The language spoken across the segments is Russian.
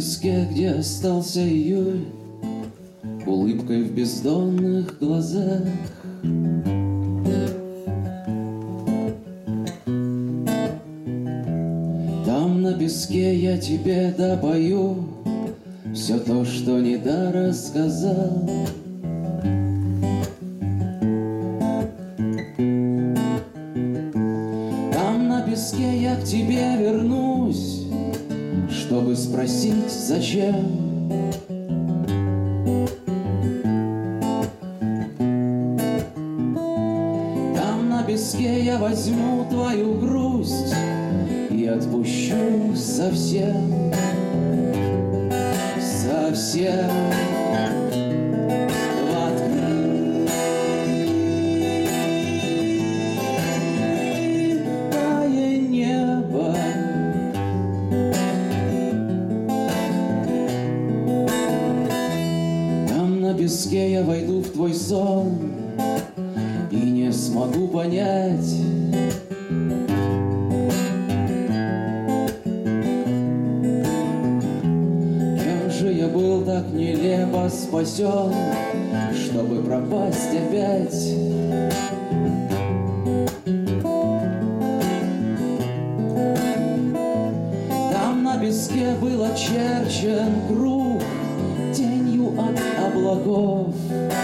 песке, где остался июль, улыбкой в бездонных глазах. Там на песке я тебе допою все то, что не дорассказал. Там на песке я к тебе вернусь, чтобы спросить, зачем. Там на песке я возьму твою грусть и отпущу совсем, совсем. В открытое небо там на песке я войду в твой сон и не смогу понять, кем же я был так нелепо спасен, чтобы пропасть опять. Там на песке был очерчен круг тенью от облаков.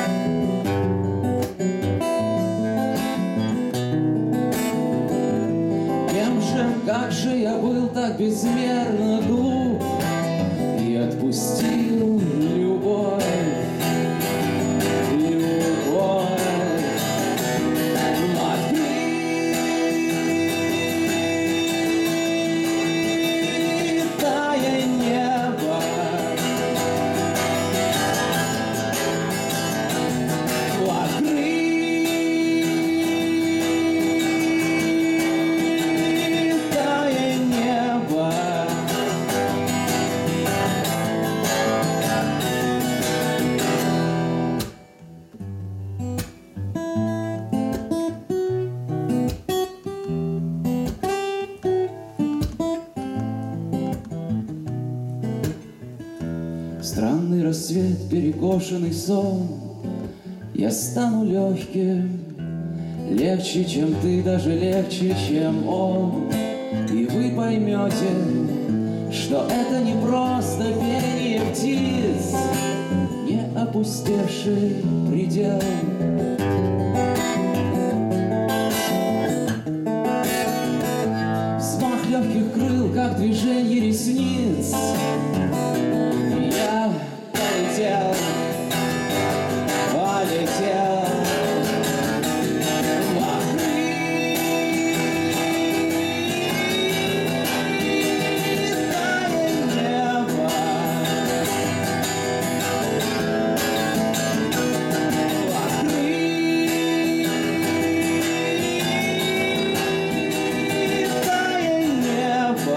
Как же я был так безмерно глуп и отпустил любовь, любовь. Открытое небо странный рассвет, перекошенный сон. Я стану легким, легче, чем ты, даже легче, чем он. И вы поймете, что это не просто пение птиц, не опустевший предел. Взмах легких крыл, как движение ресниц. Я полетел, полетел в открытое небо, в открытое небо.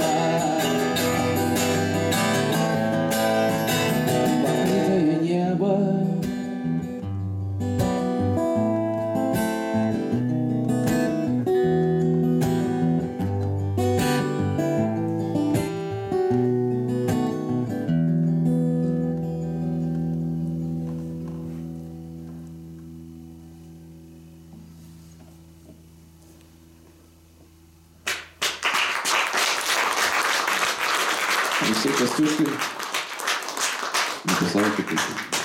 Алексей Костюшкин написал эту песню.